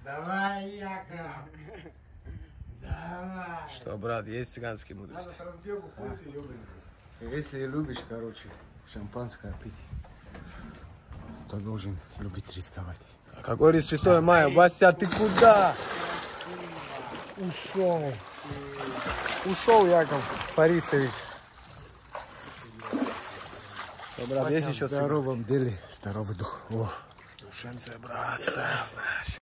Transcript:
Давай, Яков. Давай. Что, брат, есть цыганские мудрости? Надо с разбегу ходить и ёбнуться. Если любишь, короче, шампанское пить, то должен любить рисковать. А какой риск 6 мая? Вася, ты куда? Ушел. Ушел Яков Борисович. Что, брат, есть еще В здоровом деле здоровый дух. О. Шенце, брат, знаешь.